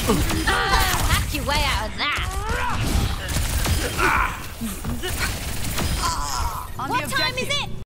Hack your way out of that. On What the time objective. is it?